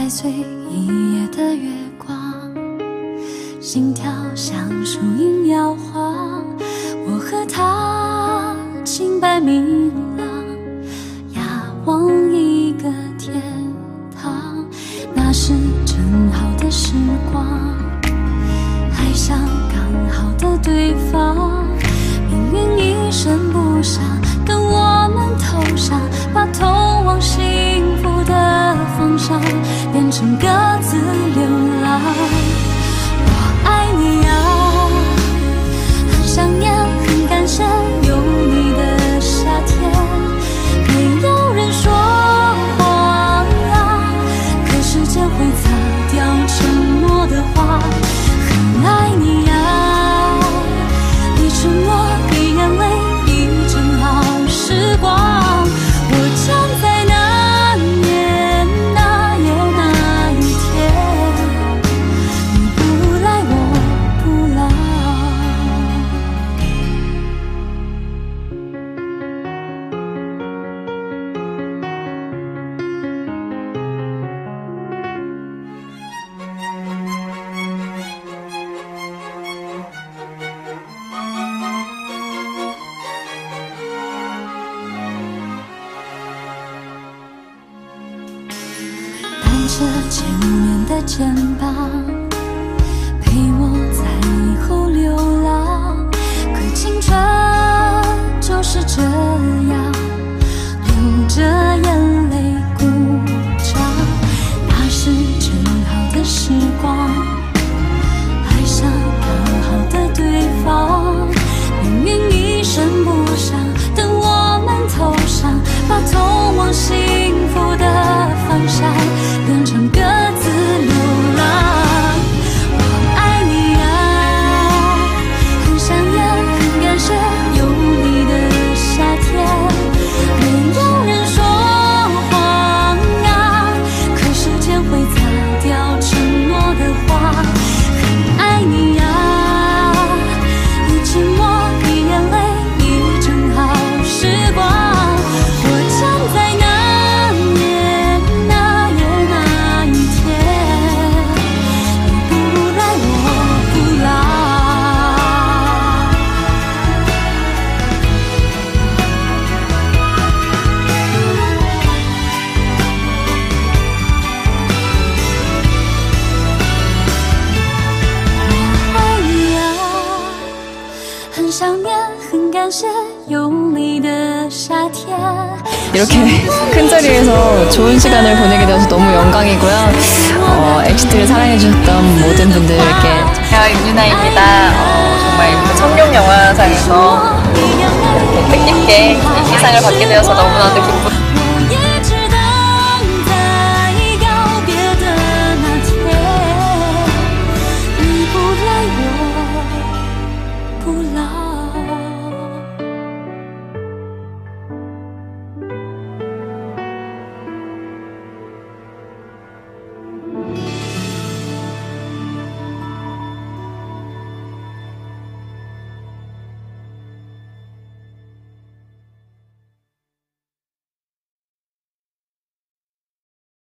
踩碎一夜的月光，心跳像树影摇晃，我和他清白明朗，仰望一个天堂，那是正好的时光，爱上刚好的对方，命运一声不响跟我们头上，把通往幸福的方向变成各自流浪。我爱你啊，很想念，很感谢有你的夏天，没有人说谎啊，可时间会擦掉沉默的话。很爱你啊，你沉默，你眼泪，你正好时光。我站在那年那夜那一天，你不来我不老。担着前面的肩膀，陪我在以后流浪，可青春就是这样，流着眼泪鼓掌，那是正好的时光，爱上刚好的对方，命运一声不响等我们头上，把通往幸福的方向变成各自流浪。我爱你啊，很想念，很感谢有你的夏天，没有人说谎啊，可时间会擦掉沉默的话。很爱你啊，你沉默，你眼泪，你正好时光。我站在那年那夜那一天，你不来我不老。我爱你啊，很想念，很感谢有你的夏天。 이렇게 큰 자리에서 좋은 시간을 보내게 되어서 너무 영광이고요. 엑시트를 사랑해주셨던 모든 분들께 안녕하세요, 윤유나입니다. 정말 청룡 영화상에서 이렇게 뜻깊게 이 시상을 받게 되어서 너무나도 기쁘고